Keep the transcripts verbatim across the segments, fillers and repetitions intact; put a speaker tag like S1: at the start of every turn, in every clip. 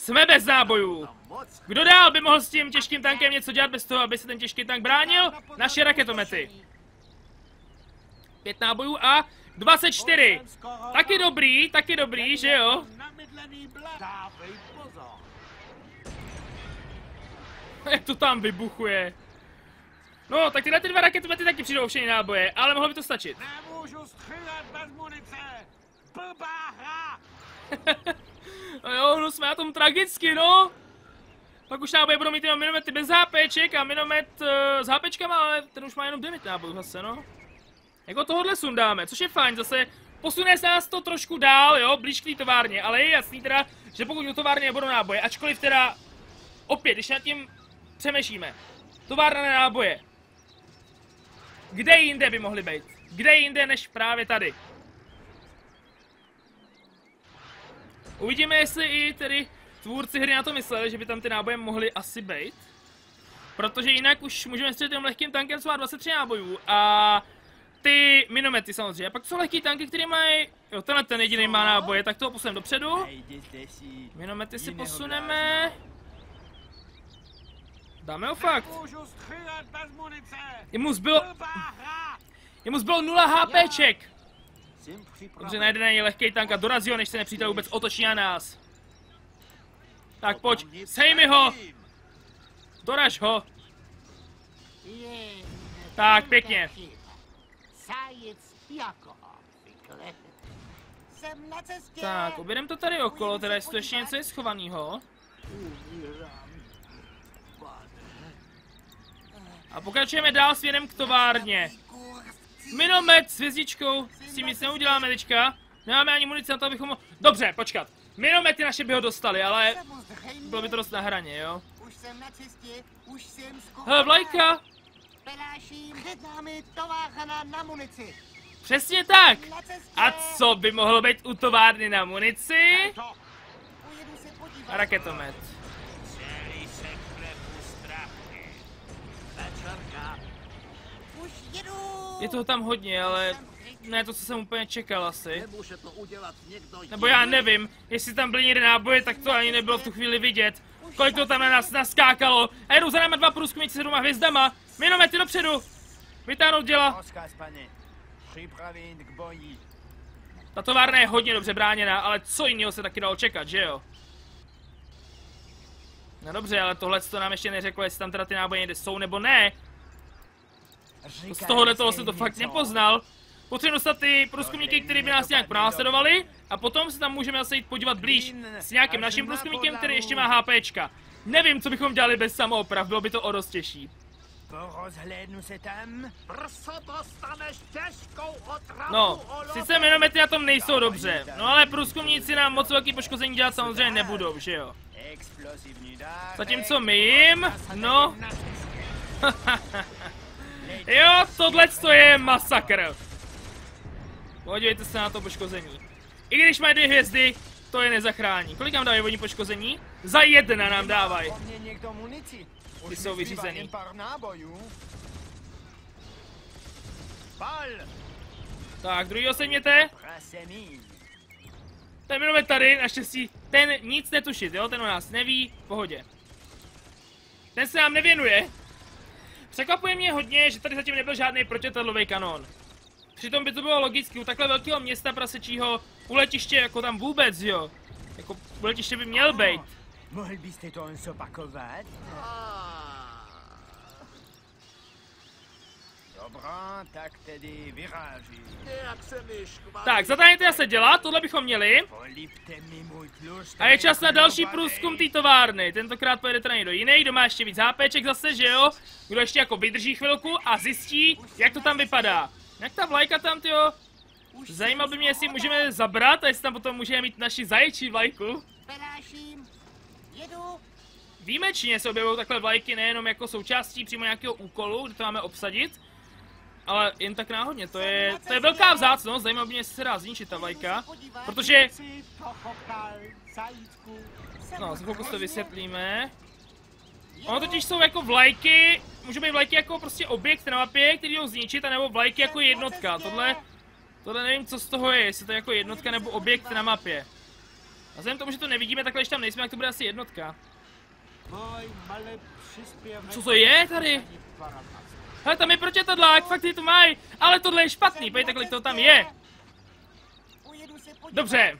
S1: Jsme bez nábojů. Kdo dál by mohl s tím těžkým tankem něco dělat bez toho, aby se ten těžký tank bránil? Naše raketomety. Pět nábojů a dvacet čtyři. Taky dobrý, taky dobrý, že jo? Jak to tam vybuchuje. No, tak tyhle ty dva raketomety taky přijdou všechny náboje, ale mohlo by to stačit.
S2: Nemůžu střílet bez munice. Blbá hra.
S1: No jo, no jsme na tom tragicky, no. Pak už náboje budou mít jenom minomety bez hápeček a minomet uh, s hápečkama, ale ten už má jenom devět nábojů zase, no. Jako tohohle sundáme, což je fajn, zase posune se nás to trošku dál, jo, blíž k té továrně, ale je jasný teda, že pokud u továrny nebudou náboje, ačkoliv teda, opět, když nad tím přemýšlíme, továrna na náboje, kde jinde by mohly být? Kde jinde než právě tady? Uvidíme, jestli i tedy tvůrci hry na to mysleli, že by tam ty náboje mohly asi být. Protože jinak už můžeme střelit tím lehkým tankem, co má dvacet tři nábojů a ty minomety samozřejmě. A pak jsou lehký tanky, které mají, jo, tenhle ten jediný má náboje, tak toho posuneme dopředu. Minomety si posuneme. Dáme ho fakt. Jemu zbylo, jemu zbylo nula HPček. Dobře, na jeden lehký tank a dorazí ho, než se nepřítel vůbec otočí na nás. Tak pojď, sej mi ho! Doraž ho! Tak, pěkně. Tak, objedeme to tady okolo, teda jestli to ještě něco je schovanýho. A pokračujeme dál směrem k továrně. Minomet s hvězdičkou, s tím nic neuděláme teďka. Nemáme ani munici na to, abychom ho... Dobře, počkat. Minomety naše by ho dostali, ale bylo by to dost na hraně, jo. Hele, vlajka! Přesně tak! A co by mohlo být u továrny na munici? Raketomet. Je toho tam hodně, ale ne to, co jsem úplně čekal asi. Nebo já nevím, jestli tam byly někde náboje, tak to ani nebylo v tu chvíli vidět. Kolik to tam na nás naskákalo. A jedou za náma dva průzkumníci s dvěma hvězdama. Minomety dopředu. Vytáhnout děla. Ta továrna je hodně dobře bráněná, ale co jiného se taky dalo čekat, že jo? No dobře, ale tohle to nám ještě neřeklo, jestli tam teda ty náboje někde jsou nebo ne. Z tohohle toho jsem to fakt nepoznal. Potřebujeme dostat ty průzkumníky, který by nás nějak pronásledovali a potom se tam můžeme zase jít podívat blíž s nějakým naším průzkumníkem, který ještě má HPčka. Nevím, co bychom dělali bez samooprav, bylo by to o dost těžší. No, sice minomety na tom nejsou dobře, no ale průzkumníci nám moc velký poškození dělat samozřejmě nebudou, že jo? Zatímco my jim, no... Jo, tohle je masakr. Podívejte se na to poškození. I když mají dvě hvězdy, to je nezachrání. Kolik nám dávají vodní poškození? Za jedna nám dávají. Ty jsou vyřízený. Tak, druhýho sejměte. Ten minomet tady, naštěstí, ten nic netušit, jo? Ten o nás neví, v pohodě. Ten se nám nevěnuje. Překvapuje mě hodně, že tady zatím nebyl žádný protiletadlový kanón. Přitom by to bylo logicky, u takhle velkého města prasečího, u letiště jako tam vůbec, jo. Jako u letiště by měl být.
S3: Mohl byste to zopakovat? Dobrá, tak tedy vyráží.
S1: Tak, zadání teda se dělá, tohle bychom měli. A je čas na další průzkum té továrny. Tentokrát pojede teda někdo jiný, kdo má ještě víc hápeček zase, že jo? Kdo ještě jako vydrží chvilku a zjistí, jak to tam vypadá. Jak ta vlajka tam, tyjo? Zajímalo by mě, jestli můžeme zabrat a jestli tam potom můžeme mít naši zaječí vlajku. Výjimečně se objevují takhle vlajky nejenom jako součástí přímo nějakého úkolu, kde to máme obsadit, ale jen tak náhodně, to je, to je velká vzácnost, zajímalo by mě, jestli se dá zničit ta vlajka, protože... No, za chvilku to vysvětlíme. Ono totiž jsou jako vlajky, můžou být vlajky jako prostě objekt na mapě, který ho zničit, anebo vlajky jako jednotka, tohle... Tohle nevím, co z toho je, jestli to je jako jednotka nebo objekt na mapě. A vzhledem k tomu, že to nevidíme, takhle když tam nejsme, tak to bude asi jednotka.
S2: Můj malý příspěvek.
S1: Co to je tady? Hele, tam je protětadlák, fakt je to mají, ale tohle je špatný, pojďte, kolik to tam je. Dobře.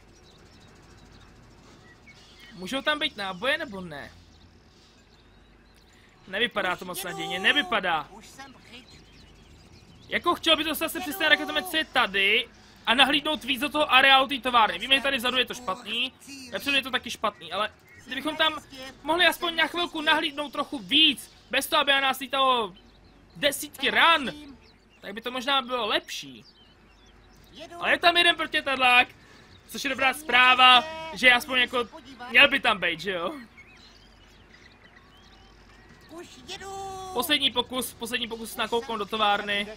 S1: Můžou tam být náboje nebo ne? Nevypadá to moc nadějně, nevypadá. Jako chtěl by to zase přes ten raketomet, co je tady a nahlídnout víc do toho areálu té továrny. Víme, že tady vzadu je to špatný, vepředu je to taky špatný, ale kdybychom tam mohli aspoň na chvilku nahlídnout trochu víc, bez toho, aby na nás lítalo desítky ran, tak by to možná bylo lepší. Ale je tam jeden protětadlák, což je dobrá zpráva, že aspoň jako měl by tam být, že jo? Poslední pokus, poslední pokus nakouknout do továrny.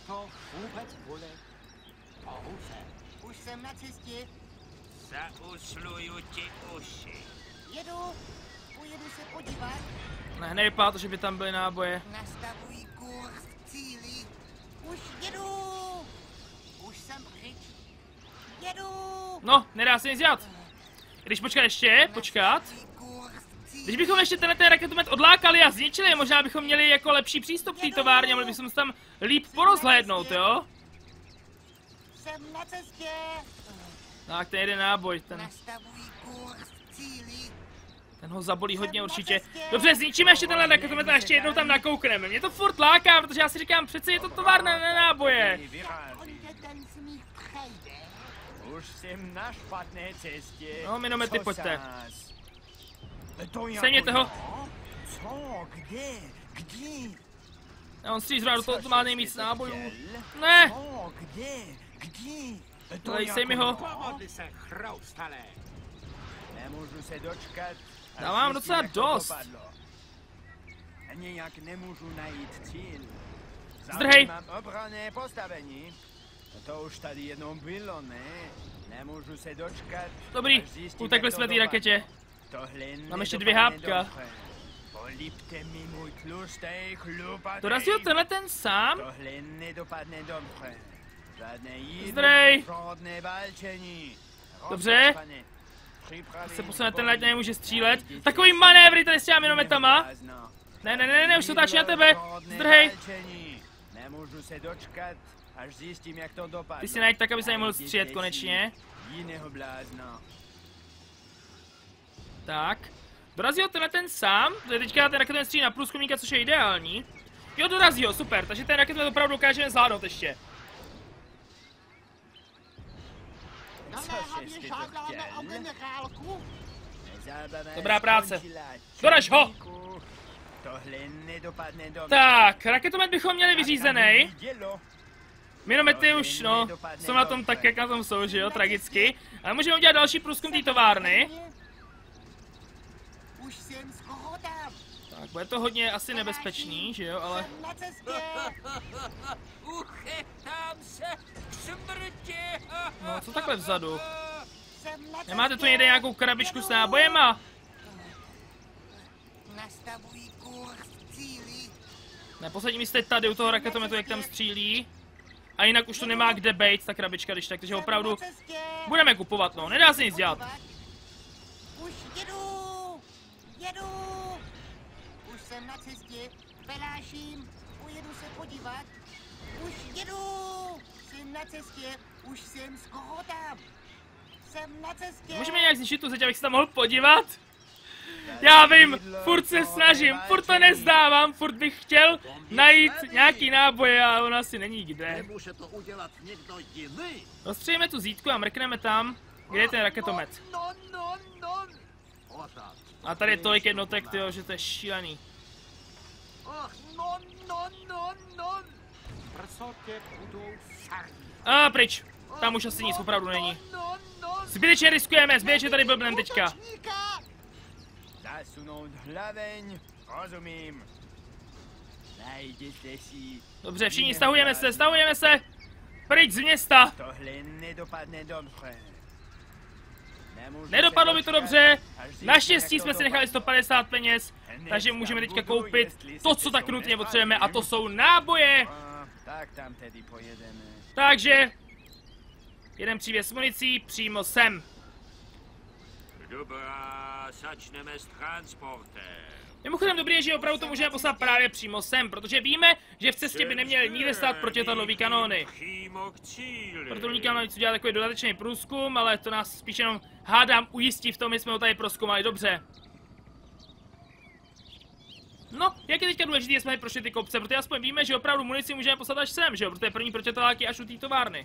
S4: Už jsem na cestě.
S2: Zausluju ti uši.
S4: Jedu. Pojedu se podívat.
S1: Ne, nevypadá to, že by tam byly náboje.
S4: Nastavuji kurz k cíli. Už jedu. Už jsem pryč. Jedu.
S1: No, nedá se nic dělat. Když počkat ještě, počkat. Když bychom ještě tenhle ten raketomet odlákali a zničili, možná bychom měli jako lepší přístup k té továrně, mohli bychom se tam líp porozhlédnout, jo?
S4: Jsem na cestě.
S1: Tak, ten jeden náboj, ten,
S4: Nastavuji kurz k cíli.
S1: ten ho zabolí hodně určitě. Dobře, zničíme ještě tenhle raketomet a ještě jednou tam nakoukneme. Mě to furt láká, protože já si říkám, přece je to továrna na náboje.
S4: Ten smích přejde.
S3: Už jsem na špatné cestě.
S1: No, minomety,
S3: Co
S1: pojďte.
S3: sás? To jako
S1: Sejměte ho.
S3: jo? Co? Kde? Kde?
S1: A on střílí zrovna do toho, to má nejvíc
S3: jste to
S1: nábojů.
S3: chtěl?
S1: Ne!
S3: Co? Kde? Kde? To
S1: Dej,
S3: jako
S1: sej mi ho.
S3: jo?
S2: Pohodli se, chroustale.
S3: Nemůžu se dočkat. až
S1: Dávám
S3: zjistím,
S1: docela
S3: jak to
S1: dost.
S3: dopadlo. A nějak nemůžu najít cíl.
S1: Zdrhej.
S3: Mám obranné postavení. To už tady jednou bylo, ne? Nemůžu se dočkat.
S1: Dobrý,
S3: až zjistím,
S1: utekli
S3: jak to
S1: jsme té
S3: dopadlo.
S1: raketě.
S3: Tohle
S1: Mám ještě dvě
S3: nedopadne
S1: hápka.
S3: dobře. Polípte mi můj tlustej chlupatej.
S1: Dorazil tenhle ten sám?
S3: Tohle nedopadne dobře. Žádné jídlo,
S1: Zdrej.
S3: žádné válčení.
S1: Dobře.
S3: Rozpané. Připravím
S1: Se posune ten
S3: boj.
S1: light, nemůže střílet. Takový manévry tady s těma minometama.
S3: Blázno.
S1: Ne, ne, ne, ne, už to táčí na
S3: Jídlo,
S1: tebe.
S3: žádné
S1: Zdrhej.
S3: válčení. Nemůžu se dočkat, až zjistím, jak to dopadlo.
S1: Ty si najď tak, aby se nemohl
S3: Najděte
S1: střílet
S3: si
S1: konečně.
S3: Jiného blázna.
S1: Tak. Dorazil tenhle ten sám, to je teďka ten raketomet střílí na průzkumníka, což je ideální. Jo, dorazí ho, super, takže ten raketomet opravdu dokážeme zvládnout ještě.
S4: Naléhavě
S3: jste to
S4: žádáme o
S3: chtěl?
S4: generálku.
S3: Zábava
S1: Dobrá práce.
S3: skončila.
S1: Doraž ho.
S3: Černíku. Tohle nedopadne dobře.
S1: Tak, raketomet bychom měli vyřízený.
S3: Dělo.
S1: Minomety už, no, jsou na tom tak, jak na tom jsou, že jo, tragicky. Ale můžeme udělat další průzkum té továrny.
S4: Už jsem skoro tam.
S1: Tak, bude to hodně asi nebezpečný, že jo, ale...
S4: Jsem na cestě.
S2: Uchytám se k smrti.
S1: No, co takhle vzadu?
S4: Jsem na cestě.
S1: Nemáte tu někde nějakou krabičku s nábojema?
S4: Nastavuji kurz k cíli.
S1: Ne, poslední místo je tady u toho raketometu, jak tam střílí. A jinak už to nemá kde bejt, ta krabička, když tak, takže opravdu
S4: Jsem na cestě.
S1: budeme kupovat, no, nedá se nic dělat.
S4: Už jedu. Jedu. Už jsem na cestě. Peláším. Pojedu se podívat. Už jedu. Jsem na cestě. Už jsem skoro tam. Jsem na cestě.
S1: Můžeme nějak zničit tu zeď, abych se tam mohl podívat? Já vím, furt se snažím, furt to nezdávám, furt bych chtěl najít nějaký náboje, ale ono asi není kde.
S2: Nemůže to udělat někdo jiný.
S1: Rozstřelíme tu zítku a mrkneme tam, kde je ten raketomet.
S2: No, no, no. Pořád.
S1: A tady je tolik jednotek, tyjo, že to je šílený.
S2: Ach, no, no, no, no. Brzo tě budou sarní.
S1: A pryč, tam už asi nic opravdu není.
S2: No, no,
S1: Zbytečně riskujeme, zbytečně tady blbnem teďka.
S3: Zasunout hlaveň. Rozumím. Najděte si.
S1: Dobře, všichni stahujeme se, stahujeme se! Pryč z města!
S3: Tohle nedopadne dobře. Nemůžu
S1: Nedopadlo
S3: se
S1: mi to
S3: dočkat,
S1: dobře,
S3: až zjistím,
S1: naštěstí
S3: jak to
S1: jsme si nechali sto
S3: dopadlo.
S1: padesát peněz, takže můžeme teďka koupit to, co tak nutně potřebujeme, a to jsou náboje!
S3: A, tak tam tedy pojedeme.
S1: Takže, jeden přívěs municí přímo sem.
S2: Dobrá, začneme s transportem.
S1: Mimochodem dobrý je, že opravdu to můžeme poslat právě přímo sem, protože víme, že v cestě by neměly nikde stát protiletadlové kanóny.
S2: Přímo k cíli.
S1: Proto nikam navíc udělat takový dodatečný průzkum, ale to nás spíš jenom hádám ujistí v tom, že jsme ho tady prozkoumali dobře. No, jak je teďka důležité, že jsme tady prošli ty kopce, protože aspoň víme, že opravdu munici můžeme poslat až sem, že jo, protože první protiletadláky až u té továrny.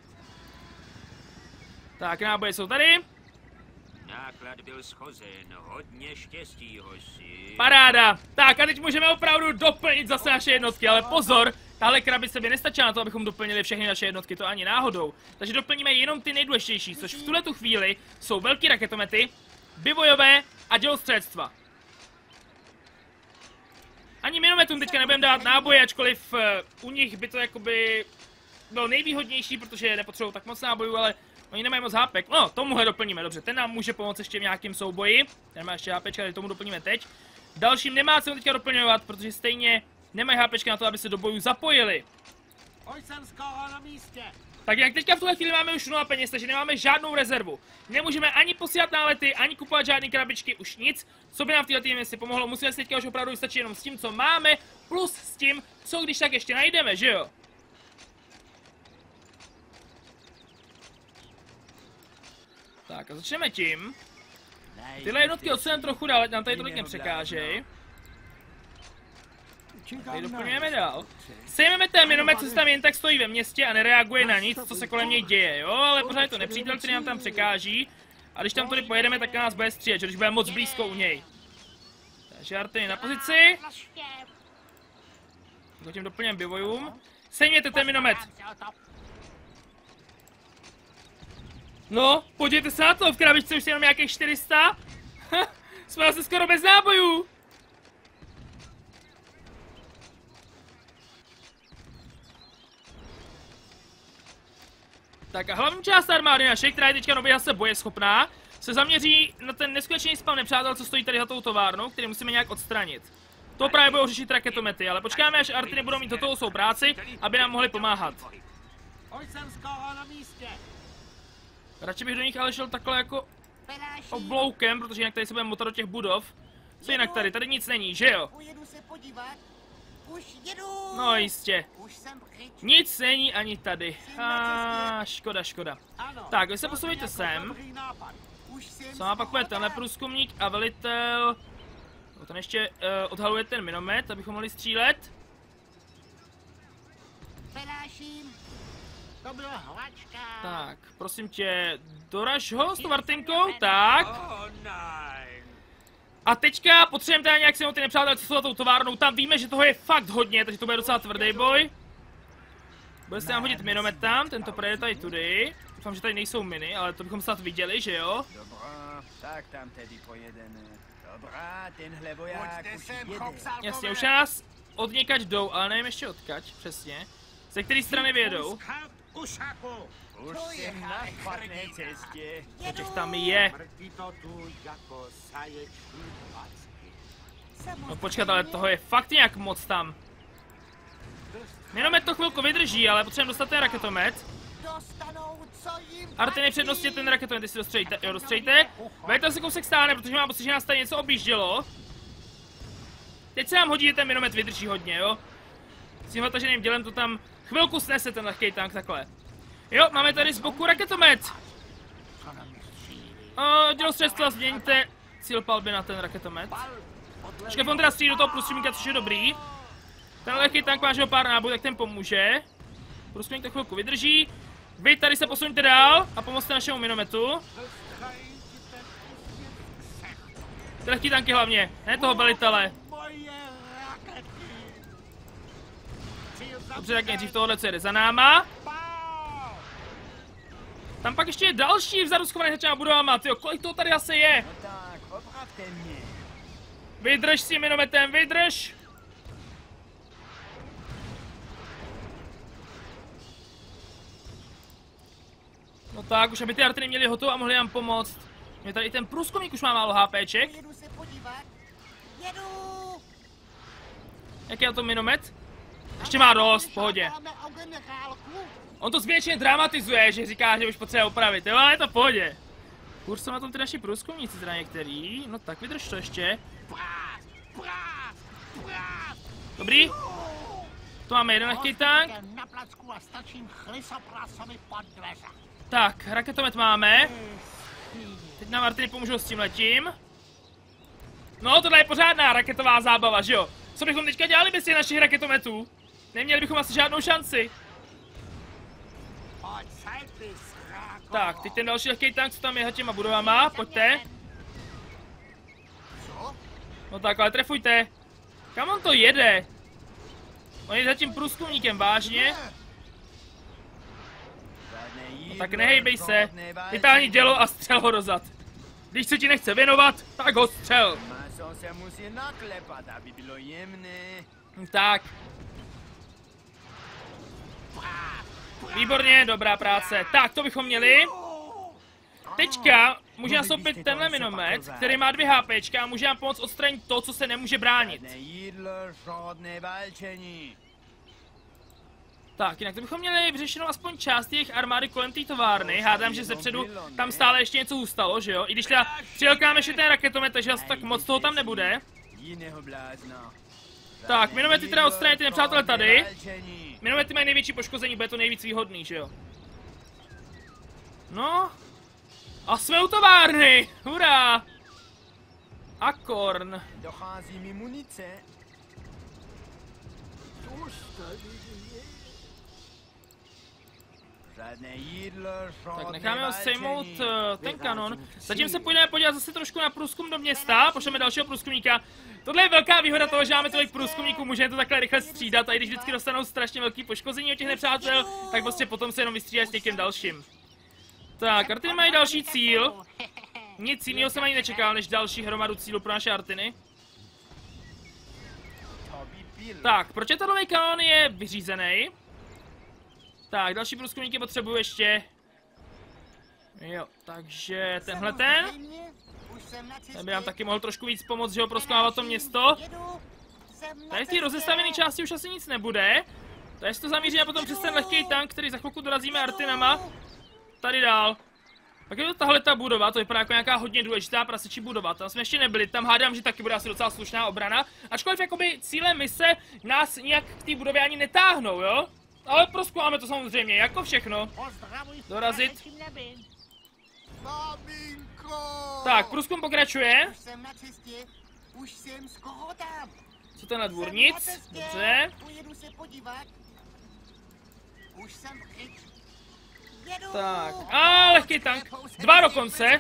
S1: Tak, náboje jsou tady.
S2: Náklad byl schozen, hodně štěstí, hoši.
S1: Paráda! Tak a teď můžeme opravdu doplnit zase naše jednotky, ale pozor, tahle krabice by nestačila na to, abychom doplnili všechny naše jednotky, to ani náhodou. Takže doplníme jenom ty nejdůležitější, což v tuhletu chvíli jsou velký raketomety, bivojové a dělostřelectva. Ani minometům teďka nebudeme dát náboje, ačkoliv uh, u nich by to jakoby bylo nejvýhodnější, protože nepotřebují tak moc nábojů, ale oni nemají moc hápek. No, tomuhle doplníme, dobře, ten nám může pomoct ještě v nějakém souboji. Ten má ještě hápečka, ale tomu doplníme teď. Dalším nemá co teďka doplňovat, protože stejně nemají hápečka na to, aby se do bojů zapojili.
S2: Jsem skoro na místě.
S1: Tak jak teďka v tuhle chvíli máme už nula peněz, takže nemáme žádnou rezervu. Nemůžeme ani posílat nálety, ani kupovat žádné krabičky, už nic. Co by nám v této misi pomohlo, musíme si teďka už opravdu stačit jenom s tím, co máme, plus s tím, co když tak ještě najdeme, že jo? Tak a začneme tím. Tyhle jednotky odsuneme trochu dál, ať nám tady tolik nepřekážej. Tady doplňujeme dál. Sejmeme ten minomet, co se tam jen tak stojí ve městě a nereaguje na nic, co se kolem něj děje, jo? Ale pořád je to nepřítel, který nám tam překáží. A když tam tady pojedeme, tak na nás bude střílet, že když bude moc blízko u něj. Takže Artiny na pozici. Zatím doplňujeme bivojům. Sejměte ten minomet. No, podívejte se na to, v krabičce už je jenom nějakých čtyři sta. Jsme asi skoro bez nábojů. Tak a hlavní část armády naše, která je teďka nově zase bojeschopná, se zaměří na ten neskutečný spam nepřátel, co stojí tady za tou továrnou, který musíme nějak odstranit. To právě budou řešit raketomety, ale počkáme, až Artiny budou mít hotovou svou práci, aby nám mohli pomáhat.
S2: Jsem skoro na místě.
S1: Radši bych do nich ale šel takhle jako obloukem, protože jinak tady se budeme motat do těch budov. Co jinak tady? Tady nic není, že jo?
S4: Ujedu se podívat. Už jedu.
S1: No jistě.
S4: Už jsem pryč.
S1: Nic není ani tady. A škoda, škoda. Tak, vy se posouvejte sem.
S4: Už jsem
S1: Co má pak bude tenhle průzkumník a velitel. No, ten ještě uh, odhaluje ten minomet, abychom mohli střílet.
S4: Peláším.
S2: To byla hlačka.
S1: Tak, prosím tě, doraž ho s tou Artinkou, tak.
S2: Oh, nein.
S1: A teďka potřebujeme teda nějak si ty nepřátelé, co jsou za tou továrnou, tam víme, že toho je fakt hodně, takže to bude docela tvrdý boj. Bude se nám hodit minomet tam, tento projede tady tudy. Doufám, že tady nejsou miny, ale to bychom snad viděli, že jo?
S3: Dobrá, tak tam tedy pojedeme. Dobrá, tenhle voják už jede.
S1: Jasně, už nás od někač jdou, ale nevím ještě odkač, přesně. Ze které strany vyjedou?
S3: Už jsem na špatné cestě.
S1: Těch tam je. No počkat, ale toho je fakt nějak moc tam. Minomet to chvilku vydrží, ale potřebujeme dostat ten raketomet.
S4: Dostanou, co jim
S1: Artiny přednostně ten raketomet, jestli dostřejte. Jo, dostřejte. Vejte se kousek stáne, protože mám pocit, že nás tady něco objíždělo. Teď se nám hodí, že ten minomet vydrží hodně, jo. S tímhle taženým dělem to tam chvilku snese ten lehkej tank takhle. Jo, máme tady z boku raketomet. O, dělostřelstva změňte cíl palby na ten raketomet. Škef on teda střílí do toho průzkumníka, což je dobrý. Ten lehký tank má, že ho pár nábojů, tak ten pomůže. Průzkumník to chvilku vydrží. Vy tady se posuňte dál a pomozte našemu minometu. Ty lehký tanky hlavně, ne toho velitele. Dobře, tak nejdřív tohle, co jede za náma. Tam pak ještě je další vzadu schovaný za těma budovama, tyjo, kolik toho tady asi je?
S3: No tak, opravte mě.
S1: Vydrž s tím minometem, vydrž! No tak, už aby ty Artiny měli hotovo a mohli nám pomoct. Mě tady i ten průzkumník už má málo HPček.
S4: Jedu se podívat. Jedu.
S1: Jaký je to minomet? Ještě má dost, v pohodě. On to zbytečně dramatizuje, že říká, že už potřebuje opravit, jo, ale je to v pohodě. Hůř jsou na tom ty naši průzkumníci, teda některý. No tak vydrž to ještě. Dobrý. Tu máme jeden lehký tank. Tak, raketomet máme. Teď nám Martiny pomůžou s tím letím. No, tohle je pořádná raketová zábava, že jo? Co bychom teďka dělali bez těch našich raketometů? Neměli bychom asi žádnou šanci. Tak, teď ten další lehký tank, co tam je těma budovama, pojďte. No tak, ale trefujte. Kam on to jede? On je zatím průzkumníkem, vážně? No tak nehejbej se. Vytáhni dělo a střel ho dozad. Když se ti nechce věnovat, tak ho střel. Tak. Výborně, dobrá práce. Tak, to bychom měli. Teďka může nastoupit tenhle minomet, který má dvě HPčka a může nám pomoct odstranit to, co se nemůže bránit. Tak, jinak to bychom měli vyřešenou aspoň část těch armády kolem té továrny. Hádám, že zepředu tam stále ještě něco zůstalo, že jo? I když teda přilkáme ještě ten raketomet, takže asi tak moc toho tam nebude. Tak, minomety teda odstranit ty nepřátelé tady. Minomety mají největší poškození, bude to nejvíc výhodný, že jo? No. A jsme u továrny! Hurá! Akorn.
S3: Dochází mi munice.
S1: Tak necháme ho sejmout uh, ten kanon. Zatím se půjdeme podívat zase trošku na průzkum do města, pošleme dalšího průzkumníka. Tohle je velká výhoda toho, že máme tolik průzkumníků, můžeme to takhle rychle střídat a i když vždycky dostanou strašně velký poškození od těch nepřátel, tak prostě potom se jenom vystřídat s někým dalším. Tak, Artiny mají další cíl. Nic jiného jsem ani nečekal, než další hromadu cílů pro naše Artiny. Tak, pročetadlový kanon je vyřízený. Tak, další průzkumníky potřebuju ještě. Jo, takže tenhle ten. Ten by nám taky mohl trošku víc pomoct, že ho prozkoumávat to město. Tady v té rozestavené části už asi nic nebude. Takže to zamíříme potom přes ten lehký tank, který za chvilku dorazíme Artinama. Tady dál. Pak je to tahle ta budova, to vypadá jako nějaká hodně důležitá prasečí budova. Tam jsme ještě nebyli, tam hádám, že taky bude asi docela slušná obrana. Ačkoliv jakoby cíle mise nás nějak k té budově ani netáhnou, jo? Ale prozkoumáme to samozřejmě, jako všechno. Dorazit. Tak, průzkum pokračuje. Co tenhle dvůr? Nic? Dobře. Tak, a lehký tank. Dva dokonce.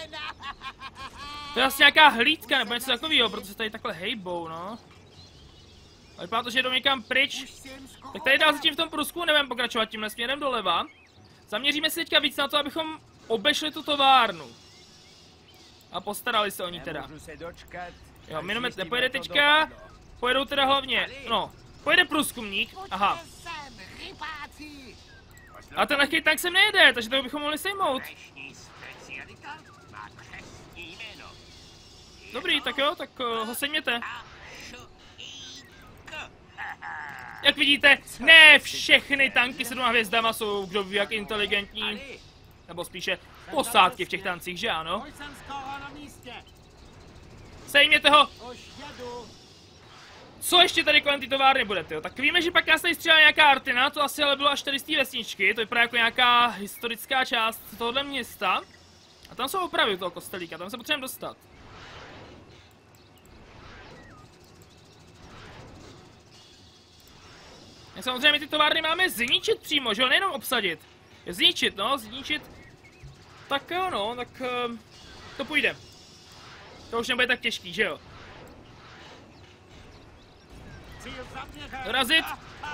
S1: To je asi nějaká hlídka nebo něco takového, protože tady takhle hejbou, no. Ale vypadá to, že jdou někam pryč. Tak tady dál zatím v tom průzkumu nebudeme pokračovat tímhle směrem doleva. Zaměříme se teďka víc na to, abychom obešli tu továrnu. A postarali se o ní teda. Jo, minomet nepojede teďka. Pojedou teda hlavně, no, pojede průzkumník, aha. A ten lehký tank sem nejede, takže to bychom mohli sejmout. Dobrý, tak jo, tak uh, ho sejměte. Jak vidíte, ne všechny tanky se dvěma hvězdama jsou kdo ví jak inteligentní. Nebo spíše posádky v těch tancích, že ano? Sejměte ho! Co ještě tady kolem té továrny bude, tyjo? Tak víme, že pak nás tady střílela nějaká Artina, to asi ale bylo až tady z té vesničky, to vypadá jako nějaká historická část tohohle města. A tam jsou opravy toho kostelíka, tam se potřebujeme dostat. A samozřejmě ty továrny máme zničit přímo, že jo, nejenom obsadit. Zničit, no, zničit. Tak jo, no, tak uh, to půjde. To už nebude tak těžký, že jo. Dorazit.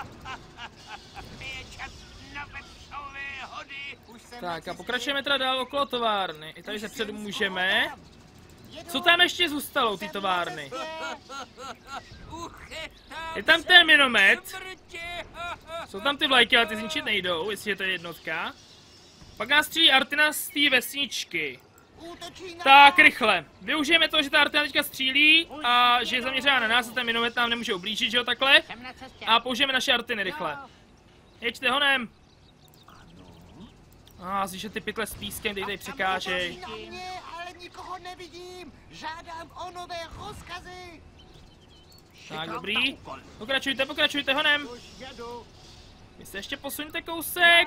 S1: Tak a pokračujeme teda dál okolo továrny. I tady se předu můžeme. Co tam ještě zůstalo, ty továrny? Je tam ten minomet. Jsou tam ty vlajky, ale ty zničit nejdou, jestli je to jednotka. Pak nás střílí Artina z té vesničky. Tak, rychle. Využijeme to, že ta Artina teďka střílí a že je zaměřená na nás a ten minomet nám nemůže ublížit, že jo, takhle. A použijeme naše Artiny rychle. Jeďte honem. A ah, že ty pytle s pískem, dej tady překážej.
S4: Na mě, ale nikoho nevidím. Žádám o nové rozkazy.
S1: Tak, dobrý. Pokračujte, pokračujte honem.
S2: Už jedu.
S1: Vy se ještě posuňte kousek.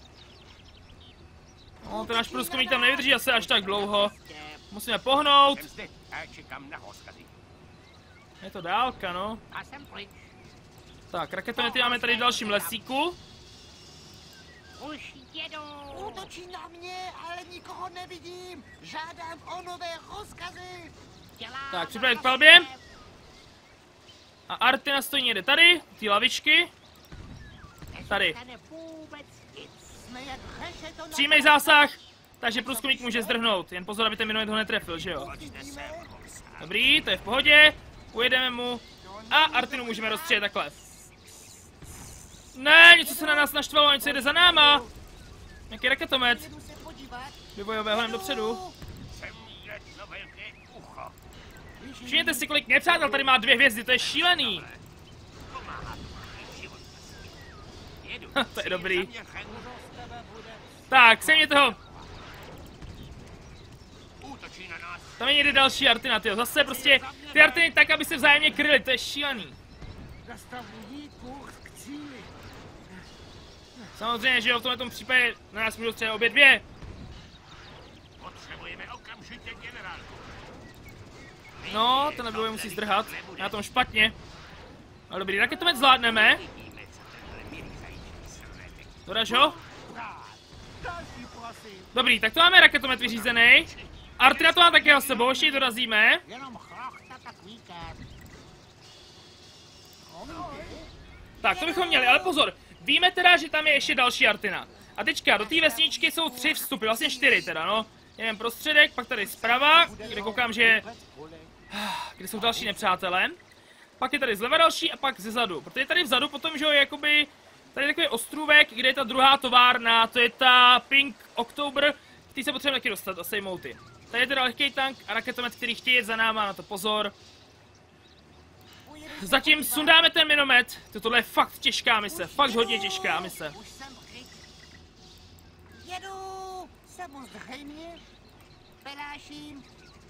S1: No, ten náš průzkumník tam nevydrží asi až tak dlouho. Musíme pohnout.
S2: Jsem zde a čekám na rozkazy.
S1: Je to dálka, no.
S2: A jsem pryč.
S1: Tak, raketomety máme tady v dalším lesíku.
S2: Už jedu.
S4: Útočí na mě, ale nikoho nevidím. Žádám o nové rozkazy.
S1: Tak, připravit k palbě. A Artina stojí někde tady, ty lavičky. Tady.
S4: Jsme jak řešeto na...
S1: Přímej zásah, takže průzkumník může zdrhnout. Jen pozor, aby ten minomet ho netrefil, že jo? Dobrý, to je v pohodě. Ujedeme mu. A Artinu můžeme rozstřelit takhle. Ne, něco se na nás naštvalo, něco jde za náma. Nějaký raketomet.
S4: Jedu se podívat.
S1: Vybojové honem dopředu.
S2: Jsem jedno velké ucho.
S1: Všimněte si, kolik nepřátel tady má dvě hvězdy, to je šílený.
S2: Pomáhat mi život. Jedu.
S1: To je dobrý.
S2: Zaměřen.
S1: Tak, sejměte ho.
S2: Útočí na nás.
S1: Tam je někde další Artina, tyjo. Zase prostě ty Artiny tak, aby se vzájemně kryly, to je šílený.
S3: Zastavují kurz k cíli.
S1: Samozřejmě, že jo, v tomhle případě na nás můžou střelit obě dvě.
S2: Potřebujeme okamžitě generálku.
S1: No, ten nebyl musí zdrhat. Na tom špatně. Ale dobrý, raketomet zvládneme.
S2: Vidíme, co tenhle milý zajíčí srvete.
S1: Dodaž ho.
S3: Další, prosím.
S1: Dobrý, tak to máme raketomet vyřízený. Artina to má také za sebou, ještě ji dorazíme.
S4: Jenom chlachta tak víkend.
S1: Tak, to bychom měli, ale pozor. Víme teda, že tam je ještě další Artina. A teďka, do té vesničky jsou tři vstupy, vlastně čtyři teda, no. Jeden prostředek, pak tady zprava, kde koukám, že... Kde jsou další nepřátelé. Pak je tady zleva další a pak zezadu. Protože tady vzadu potom, že jo, je jakoby... Tady je takový ostrůvek, kde je ta druhá továrna, to je ta Pink October, který se potřebujeme taky dostat a sejmout ty. Tady je teda lehký tank a raketomet, který chtějí jet za náma, na to pozor. Zatím sundáme ten minomet, tohle je fakt těžká mise, fakt hodně těžká mise.
S4: Už jsem pryč. Jedu. Samozřejmě. Peláším.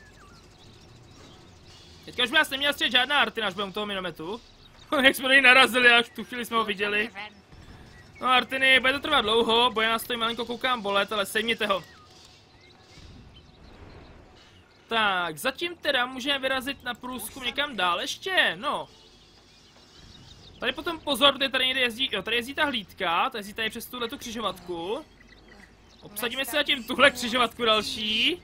S1: Teďka už by nás neměla střelit žádná Artina, až budeme u toho minometu. Jak jsme do něj narazili, až tu chvíli jsme ho viděli. No Artiny, bude to trvat dlouho, boje nás to malinko koukám bolet, ale sejměte ho. Tak, zatím teda můžeme vyrazit na průzkum někam dál ještě, no. Tady potom pozor, protože tady někde jezdí, jo, tady jezdí ta hlídka, ta jezdí tady přes tuhletu křižovatku. Obsadíme si zatím tuhle křižovatku další.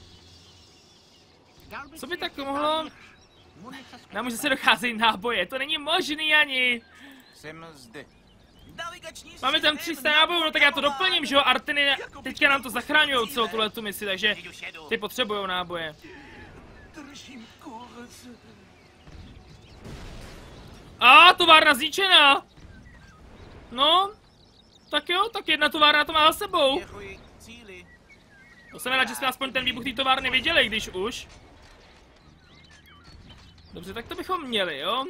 S1: Co by tak mohlo? Nám už se docházejí náboje, to není možný ani.
S3: Jsem zde.
S1: Máme tam tři sta nábojů, no tak já to doplním, že jo, Artiny teďka nám to zachraňujou celou tuhletu misi, takže ty potřebujou náboje.
S3: Držím kurz.
S1: A továrna zničená! No, tak jo, tak jedna továrna to má za sebou.
S3: Děkuji k cíli.
S1: To jsem rád, že jsme aspoň ten výbuch té továrny viděli, když už. Dobře, tak to bychom měli, jo?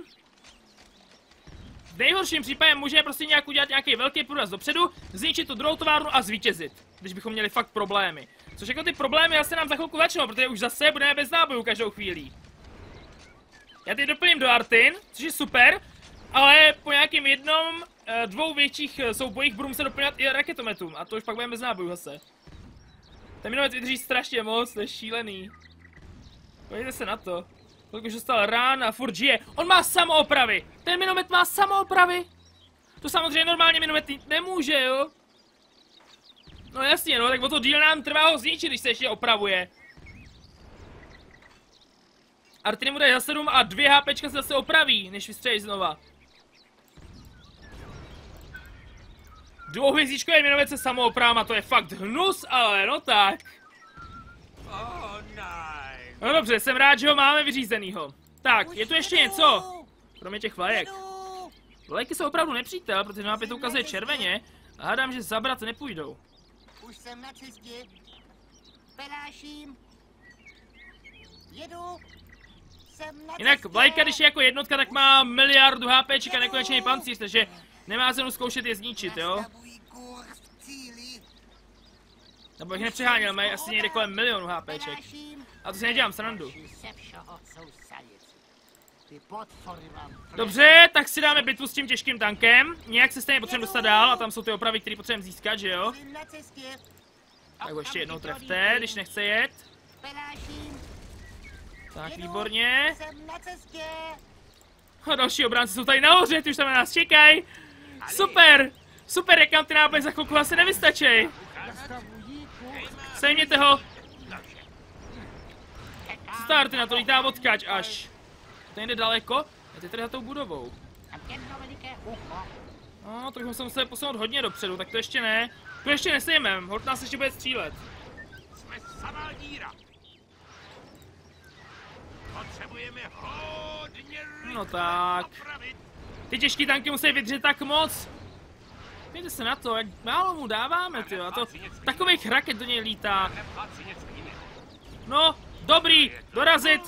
S1: V nejhorším případě můžeme prostě nějak udělat nějaký velký průraz dopředu, zničit tu druhou továrnu a zvítězit. Když bychom měli fakt problémy. Což jako ty problémy asi nám za chvilku začnou, protože už zase budeme bez nábojů každou chvíli. Já teď doplním do Artin, což je super, ale po nějakým jednom, dvou větších soubojích budu muset doplňovat i raketometům a to už pak budeme bez nábojů zase. Ten minomet vydrží strašně moc, to je šílený. Podívejte se na to. Kolik už dostal rán a furt žije. On má samoopravy. Ten minomet má samoopravy. To samozřejmě normálně minomet nemůže, jo? No jasně, no, tak o to díl nám trvá ho zničit, když se ještě opravuje. Artiny mu dají za sedm a dvě HPčka se zase opraví, než vystřelí znova. Dvouhvězdičkový minomet se samoopravama, to je fakt hnus, ale no tak.
S2: Oh, nice.
S1: No dobře, jsem rád, že ho máme vyřízenýho. Tak, je tu ještě něco. Kromě těch vlajek. Vlajky jsou opravdu nepřítel, protože mapě to ukazuje červeně. A hádám, že zabrat nepůjdou.
S4: Už jsem na cestě. Peláším. Jedu. Jsem na
S1: Jinak
S4: cestě.
S1: vlajka, když je jako jednotka, tak má miliardu HPček a nekonečný pancíř, takže nemá cenu zkoušet je zničit, jo?
S4: Nastavují kurz k cíli.
S1: Nebo jich nepřeháněl, mají asi někde kolem milionu HPček. A to si nedělám srandu. Dobře, tak si dáme bitvu s tím těžkým tankem. Nějak se stejně potřebujeme dostat dál a tam jsou ty opravy, které potřebujeme získat, že jo? Tak ho ještě jednou trefte, když nechce jet. Tak, výborně. A další obránci jsou tady nahoře, ty už tam na nás čekají. Super, super, jak nám ty náboje za chvilku asi nevystačí. Sejměte ho. Starty na to lítá odkaď až. To jde daleko? Je to tady za tou budovou. No, to bychom se museli posunout hodně dopředu, tak to ještě ne. To ještě nesejmem, holt nás ještě bude střílet.
S2: Jsme samá díra. Potřebujeme hodně
S1: No tak. Ty těžký tanky musí vydržet tak moc. Pějte se na to, jak málo mu dáváme, tyjo, a to takových raket do něj lítá. No, dobrý, dorazit.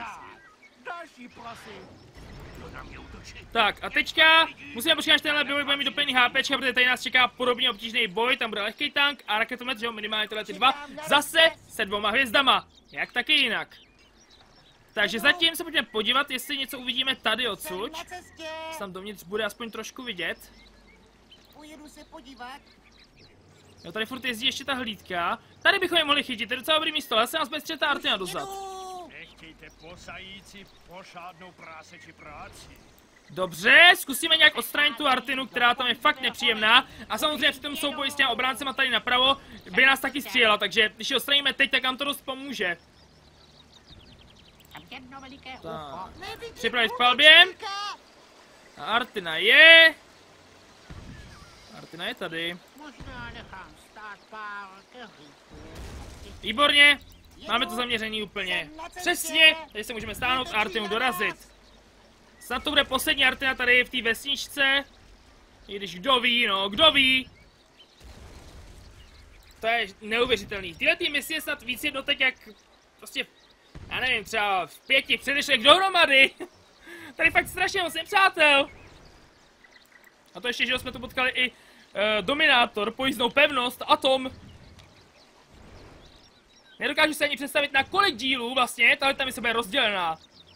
S1: Tak a teďka musíme počkat, až tenhle boj bude mít doplněný HPčka, protože tady nás čeká podobně obtížný boj, tam bude lehký tank a raketomet, že jo, minimálně tyhle ty dva, zase se dvoma hvězdama, jak taky jinak. Takže zatím se pojďme podívat, jestli něco uvidíme tady odsud. Jestli tam dovnitř bude aspoň trošku vidět. Jo, tady furt jezdí ještě ta hlídka. Tady bychom je mohli chytit, to je docela dobrý místo, ale se nás bez střetá Artina dozad.
S2: Nechtějte posající pošádnou práseči práci.
S1: Dobře, zkusíme nějak odstranit tu Artinu, která tam je fakt nepříjemná. A samozřejmě při tom souboji s těma obráncema tady napravo by nás taky střílela, takže když ji odstraníme teď, tak nám to dost pomůže. Tak. Připravit k palbě. A Artina je... Artina je tady. Výborně. Máme to zaměření úplně přesně. Tady se můžeme stáhnout a Artinu dorazit. Snad to bude poslední Artina tady v té vesničce. I když kdo ví, no, kdo ví. To je neuvěřitelný. V této misi je snad víc jednotek jak prostě, já nevím, třeba v pěti předešlých dohromady. Tady fakt strašně moc nepřátel. A to ještě, že jsme tu potkali i uh, Dominátor, pojízdnou pevnost, Atom. Nedokážu se ani představit, na kolik dílů vlastně tahle ta mise bude rozdělená.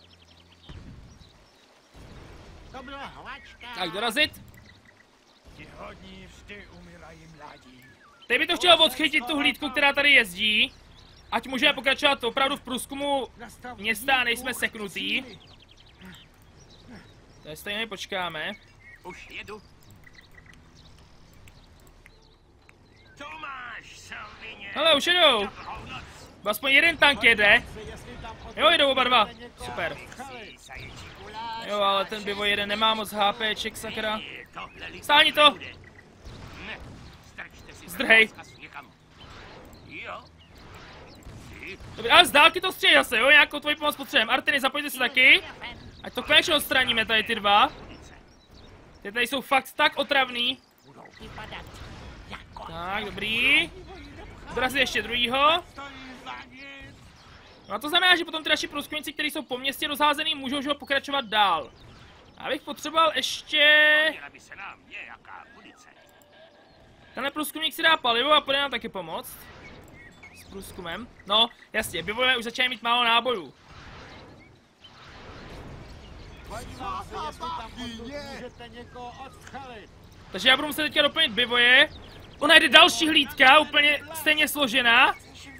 S4: To byla hlačka.
S1: Tak dorazit.
S2: Ti hodní vždy umírají mladí.
S1: Teď by to chtělo odchytit tu hlídku, která tady jezdí. Ať můžeme pokračovat opravdu v průzkumu města a nejsme seknutý. Tady stejně počkáme.
S2: Už jedu. Tomáš, Salvině.
S1: Hele, už jedou. Aspoň jeden tank jede. Jo, jedou oba dva. Super. Jo, ale ten bivoj jeden nemá moc HPček, sakra. Stáhni to. Zdrhej. Dobře, ale z dálky to střelí zase, jo, nějakou tvoji pomoc potřebujeme. Artiny, zapojte se taky. Ať to konečně odstraníme tady ty dva. Ty tady jsou fakt tak otravný. Tak, dobrý. Dorazí ještě druhýho. No a to znamená, že potom ty naši průzkumníci, kteří jsou po městě rozházený, můžou už ho pokračovat dál. Já bych potřeboval ještě... Tenhle průzkumník si dá palivo a půjde nám taky pomoct. S průzkumem. No, jasně, bivové už začínají mít málo nábojů. Takže já budu muset teďka doplnit bivoje. Ona jde další hlídka, úplně stejně složená.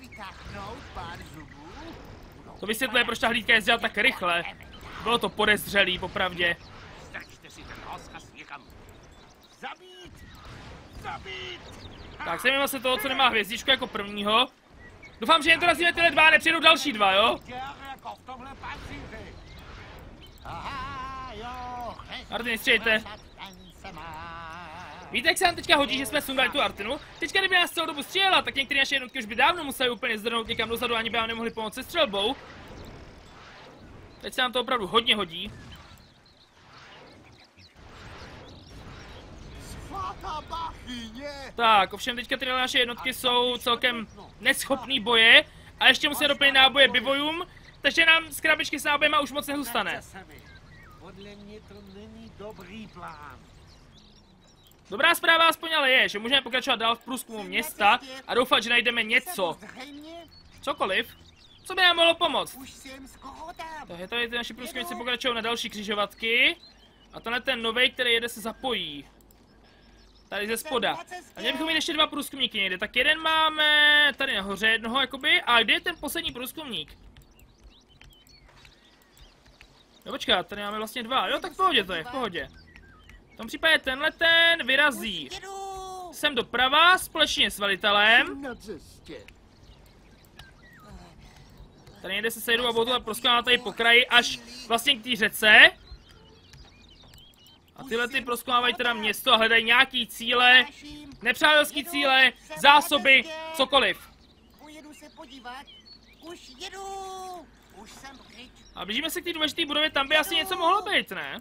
S1: To vysvětluje, proč ta hlídka jezdila tak rychle. Bylo to podezřelý, popravdě. Tak, sejmeme se toho, co nemá hvězdičku jako prvního. Doufám, že jen dorazíme tyhle dva a nepřijedou další dva, jo? Artiny, střejte. Víte, jak se nám teďka hodí, že jsme sundali tu Artinu? Teďka, kdyby nás celou dobu střílela, tak některé naše jednotky už by dávno museli úplně zdrhnout někam dozadu, ani by nám nemohli pomoct se střelbou. Teď se nám to opravdu hodně hodí. Tak, ovšem teďka tyhle naše jednotky jsou celkem neschopný boje a ještě musíme doplnit náboje bivojům, takže nám z krabičky s nábojema už moc nezůstane.
S2: Podle mě to není dobrý plán.
S1: Dobrá zpráva aspoň ale je, že můžeme pokračovat dál v průzkumu města a doufat, že najdeme něco.
S4: Zřejmě.
S1: Cokoliv, co by nám mohlo pomoct.
S4: Už jsem skoro tam.
S1: Takže tady ty naši průzkumníci pokračují na další křižovatky. A tenhle ten novej, který jede, se zapojí. Tady ze spoda. A měli bychom mít ještě dva průzkumníky někde. Tak jeden máme tady nahoře jednoho, jakoby. A kde je ten poslední průzkumník? No počkat, tady máme vlastně dva. Jo, tak v pohodě to je, v pohodě. V tom případě tenhle ten vyrazí
S4: Jedu.
S1: sem doprava společně s velitelem.
S2: Na cestě.
S1: Tady někde se sejdou a budou to prozkoumávat tady po kraji až vlastně k té řece. A tyhle ty prozkoumávají teda město a hledají nějaký cíle, nepřátelský cíle, zásoby, cokoliv.
S4: Pojedu se podívat. Už jedu. Už jsem pryč.
S1: A blížíme se k té důležité budově, tam by asi něco mohlo být, ne?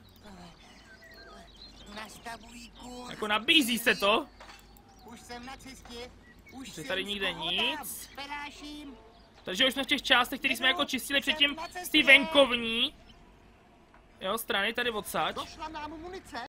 S4: Nastavují kurz.
S1: Jako nabízí se to.
S4: Už jsem na cestě. Už
S1: Je
S4: jsem
S1: tady nikde
S4: skoro
S1: nic.
S4: tam. Peláším.
S1: Takže už jsme v těch částech, které jsme jako čistili předtím z té venkovní. Jo, strany tady odsaď.
S2: Došla nám munice.